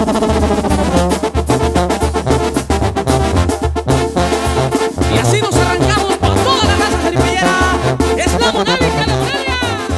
Y así nos arrancamos con toda la raza jaripillera. ¡Es la Monálica de Australia!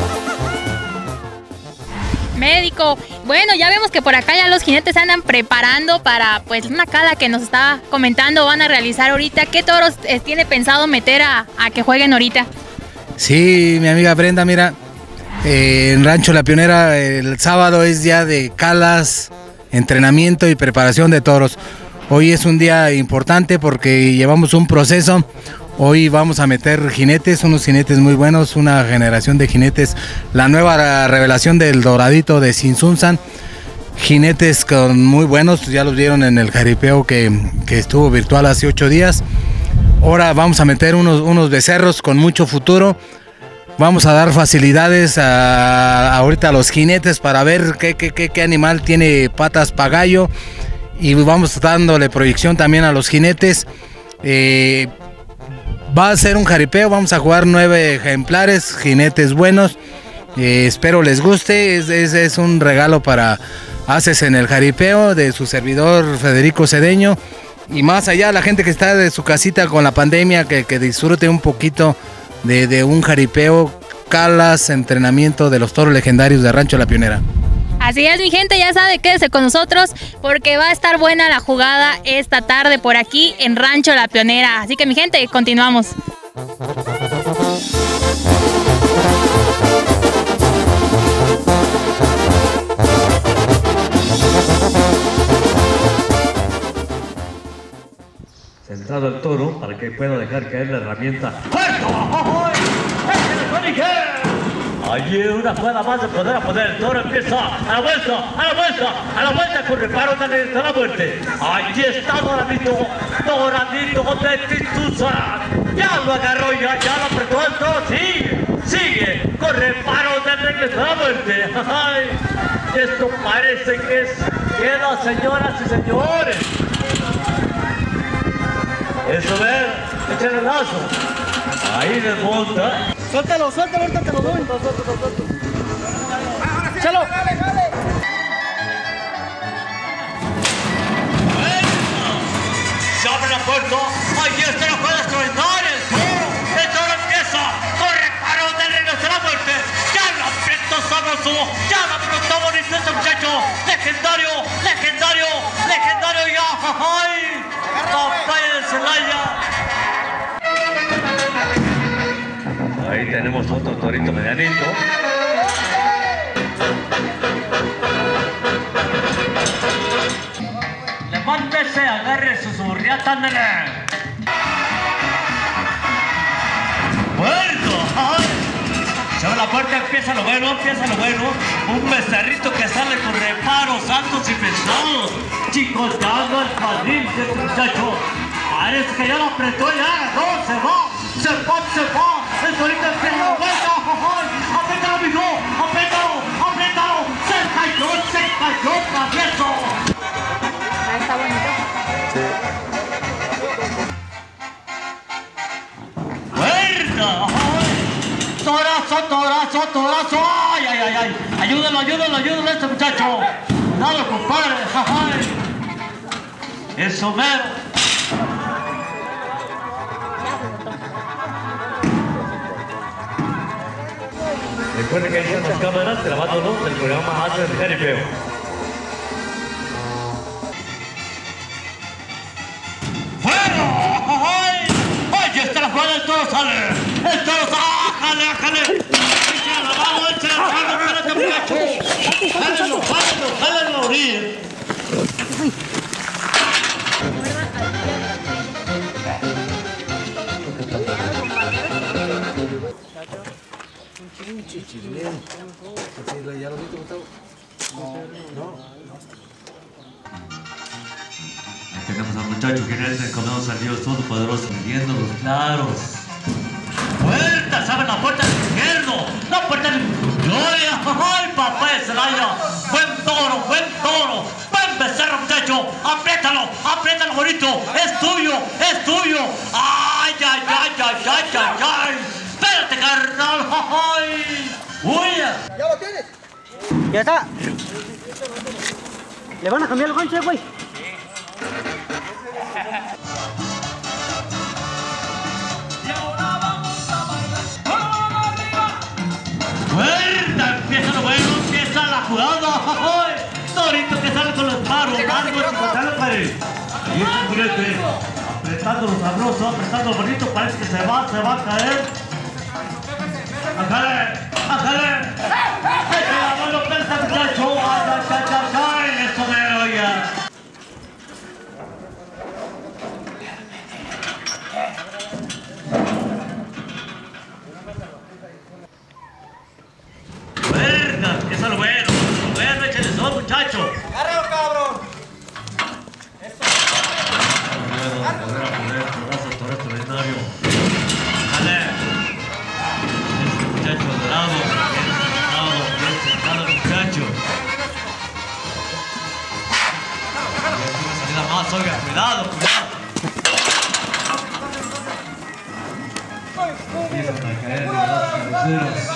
Médico, bueno, ya vemos que por acá ya los jinetes se andan preparando para pues una cala que nos estaba comentando van a realizar ahorita. ¿Qué toros tiene pensado meter a que jueguen ahorita? Sí, mi amiga Brenda, mira, en Rancho La Pionera el sábado es día de calas, entrenamiento y preparación de toros. Hoy es un día importante porque llevamos un proceso. Hoy vamos a meter jinetes, unos jinetes muy buenos, una generación de jinetes, la nueva revelación del Doradito de Sinsunzan. Jinetes muy buenos, ya los vieron en el jaripeo que estuvo virtual hace 8 días. Ahora vamos a meter unos becerros con mucho futuro. Vamos a dar facilidades ahorita a los jinetes para ver qué animal tiene patas para gallo. Y vamos dándole proyección también a los jinetes. Va a ser un jaripeo, vamos a jugar 9 ejemplares, jinetes buenos. Espero les guste, es un regalo para Haces en el Jaripeo de su servidor Federico Cedeño. Y más allá, la gente que está de su casita con la pandemia, que disfrute un poquito de un jaripeo, calas, entrenamiento de los toros legendarios de Rancho La Pionera. Así es, mi gente, ya sabe, quédese con nosotros porque va a estar buena la jugada esta tarde por aquí en Rancho La Pionera. Así que, mi gente, continuamos. Centrado el toro para que pueda dejar caer la herramienta. Allí una jugada más de poder a poder. El toro empieza a la vuelta con reparo de la muerte. Allí está Doradito de Sinsunzan. Ya lo agarró, ya lo apretó el toro. Sigue con reparo de regreso a la muerte. Ay, esto parece que queda, señoras y señores. Eso ver, échale el lazo. Ahí desmonta. Suéltalo, ahorita te lo doy. ¡Échalo! Se abre la puerta. Ahí está la jugada extraordinaria. El toro empieza. Corre para donde regresa la muerte. Ya lo apretó sabroso. Ya lo apretó bonito este muchacho. Legendario ya. ¡Ay! Papaya de Celaya. Ahí tenemos otro torito medianito. Levántese, agarre su zurriata, nene. ¡Puerto! Se abre la puerta, empieza lo bueno. Un becerrito que sale con reparos altos y pesados. Chicoteando al padrín de este muchacho. Parece que ya lo apretó, ya. No, se va. El torito empieza la vuelta. Apriétalo, mijo. Apriétalo. Se cayó, travieso. Está bonito. ¡Puerta! ¡Torazo! ¡Ay! Ayúdalo a este muchacho. Cuidado, compadre. ¡Ay! Eso mero. Recuerden que ahí están las cámaras grabándonos del programa Haces en el Jaripeo. ¡Fuego! ¡Ay! Ya está la jugada, el toro sale. ¡Jale! ¡Echa la mano, espérate, muchacho! ¡Jálalo a la orilla! Ahí tenemos al muchacho que es encomendados al Dios Todopoderoso, midiendo los claros. ¡Puerta! ¡Se abre la puerta del izquierdo! ¡La puerta del... ¡Gloria! ¡Ay, papá de Celaya! ¡Buen toro! ¡Buen becerro, muchacho! ¡Apriétalo, bonito! ¡Es tuyo! ¡Ay! ¡Espérate, carnal! ¡Ay! ¡Uy! ¿Ya lo tienes? Ya está. ¿Le van a cambiar el gancho, güey? ¡Fuerza! Empieza lo bueno, empieza la jugada. ¡Ay! Torito que sale con los paros largos y con la pared. Ahí está el jinete, apretando lo sabroso, apretando lo bonito, parece que se va a caer. ¡Ájale! ¡Ájale! ¡Mete la mano, pensa, muchacho! ¡Ay, ay, ay, ay! ¡Eso mero ya! ¡Fuerza! ¡Eso es lo bueno! ¡Bueno, échale sol, muchacho! ¡Agárralo, cabrón! Oiga, cuidado, cuidado. Empiezan a caer los dos cabeceros.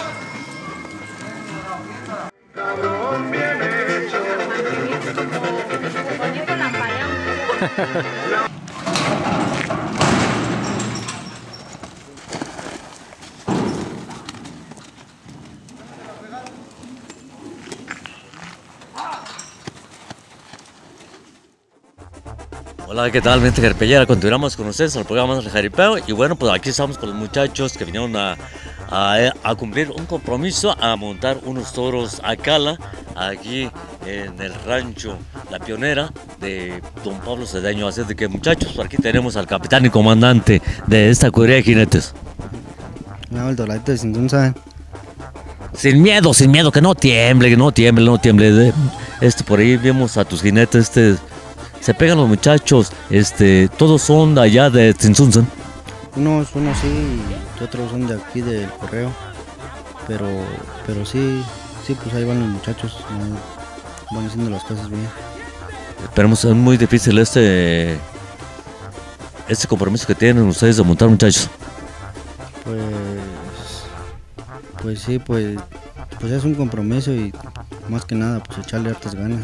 Hola, ¿qué tal, mente jaripellera? Continuamos con ustedes en el programa del jaripeo. Y bueno, pues aquí estamos con los muchachos que vinieron a cumplir un compromiso, a montar unos toros a cala aquí en el rancho La Pionera de don Pablo Cedeño. Así de que, muchachos, por aquí tenemos al capitán y comandante de esta cuadrilla de jinetes. No, el doradito de Sintunza. Sin miedo, que no tiemble, que no tiemble. Por ahí vemos a tus jinetes, se pegan los muchachos, todos son de allá de Tzintzuntzan. Unos sí, y otros son de aquí del correo. Pero sí, pues ahí van los muchachos, van haciendo las cosas bien. Esperemos, es muy difícil este compromiso que tienen ustedes de montar, muchachos. Pues sí, pues es un compromiso y más que nada pues echarle hartas ganas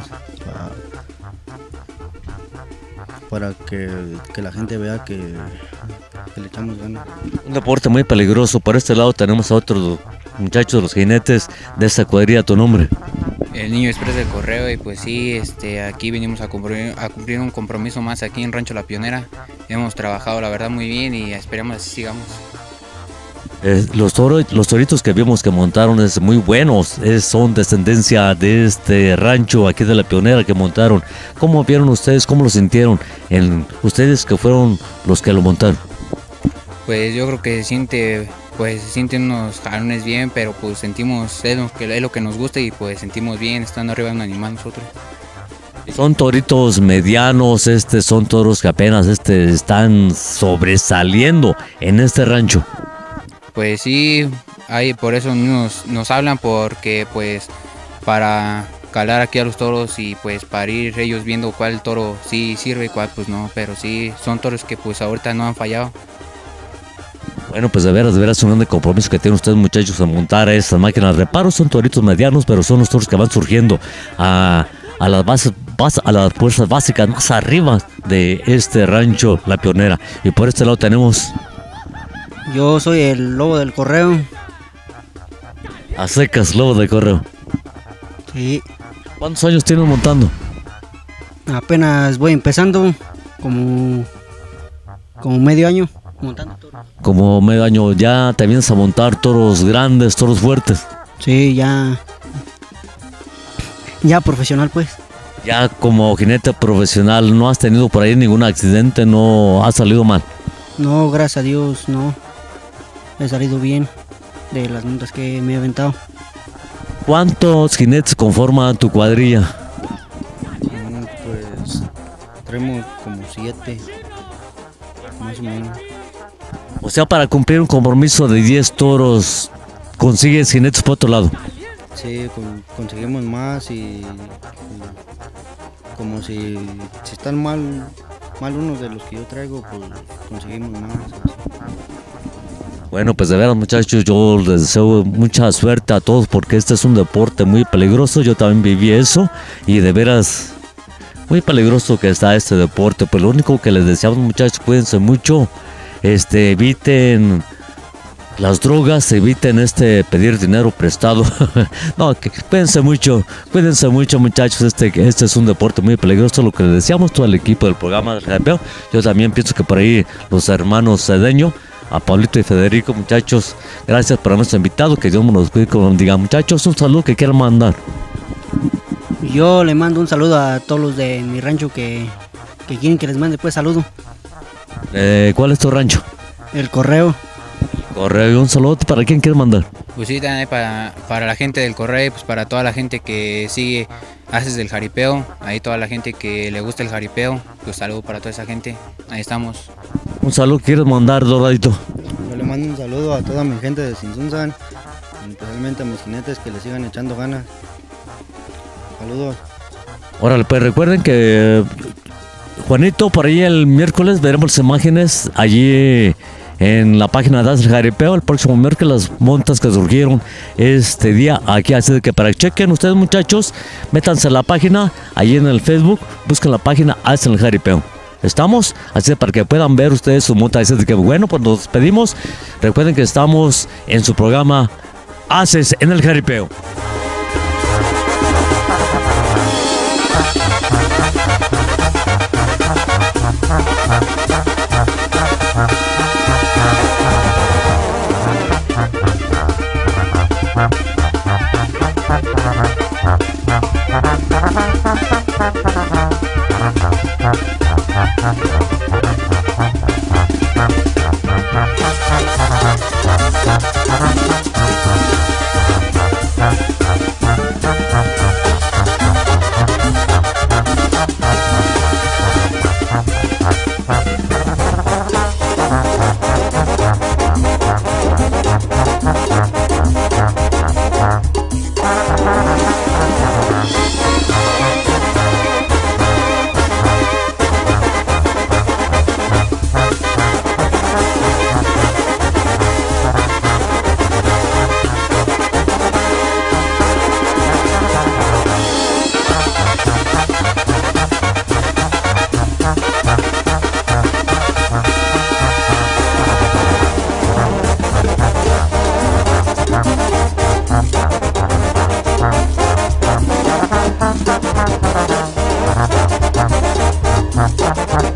para que la gente vea que le echamos ganas. Un deporte muy peligroso. Por este lado tenemos a otros muchachos, los jinetes de esta cuadrilla. ¿Tu nombre? El Niño Express del Correo. Y pues sí, aquí venimos a cumplir un compromiso más aquí en Rancho La Pionera. Hemos trabajado la verdad muy bien y esperamos así sigamos. Los toritos que vimos que montaron es muy buenos, son descendencia de este rancho aquí de La Pionera que montaron. ¿Cómo vieron ustedes? ¿Cómo lo sintieron? Ustedes que fueron los que lo montaron. Pues yo creo que se sienten unos jalones bien, pero pues sentimos, es lo que nos gusta y pues sentimos bien estando arriba de un animal nosotros. Son toritos medianos, son toros que apenas están sobresaliendo en este rancho. Pues sí, por eso nos hablan, porque pues para calar aquí a los toros y pues para ir ellos viendo cuál toro sí sirve y cuál pues no, pero sí son toros que pues ahorita no han fallado. Bueno, pues de veras un gran compromiso que tienen ustedes, muchachos, a montar estas máquinas de reparo. Son toritos medianos, pero son los toros que van surgiendo a las fuerzas básicas más arriba de este rancho La Pionera. Y por este lado tenemos... Yo soy el Lobo del Correo. A secas, Lobo del Correo. Sí. ¿Cuántos años tienes montando? Apenas voy empezando, como medio año montando toros. Como medio año, ya te vienes a montar toros grandes, toros fuertes. Sí, ya profesional pues. Ya como jinete profesional, ¿no has tenido por ahí ningún accidente? ¿No has salido mal? No, gracias a Dios, no. He salido bien de las montas que me he aventado. ¿Cuántos jinetes conforman tu cuadrilla? Pues tenemos como 7, más o menos. O sea, para cumplir un compromiso de 10 toros, ¿consigues jinetes por otro lado? Sí, conseguimos más y como si están mal unos de los que yo traigo, pues conseguimos más. Bueno, pues de veras, muchachos, yo les deseo mucha suerte a todos porque este es un deporte muy peligroso. Yo también viví eso y de veras muy peligroso que está este deporte. Pues lo único que les deseamos, muchachos, cuídense mucho, eviten las drogas, eviten pedir dinero prestado. No, cuídense mucho, muchachos. Este es un deporte muy peligroso. Lo que les deseamos todo el equipo del programa del Jaripeo. Yo también pienso que por ahí los hermanos Cedeño, a Pablito y Federico, muchachos, gracias por habernos invitado. Que Dios me los cuide, como diga. Muchachos, un saludo que quieran mandar. Yo le mando un saludo a todos los de mi rancho que quieren que les mande pues saludo. ¿Cuál es tu rancho? El Correo. Correo, un saludo. ¿Para quién quieres mandar? Pues sí, también para la gente del Correo, pues para toda la gente que sigue Haces del Jaripeo, ahí toda la gente que le gusta el jaripeo, pues saludo para toda esa gente, ahí estamos. Un saludo que quieres mandar, Doradito. Yo le mando un saludo a toda mi gente de Sinsunzan, especialmente a mis jinetes que le sigan echando ganas. Saludos. Órale, pues recuerden que Juanito, por ahí el miércoles veremos imágenes allí en la página de Haces del Jaripeo el próximo miércoles, las montas que surgieron este día aquí. Así que para que chequen ustedes, muchachos, métanse a la página, allí en el Facebook, busquen la página Haces del Jaripeo. Estamos, así para que puedan ver ustedes su monta. Así que bueno, pues nos despedimos. Recuerden que estamos en su programa Haces en el Jaripeo. Thank you.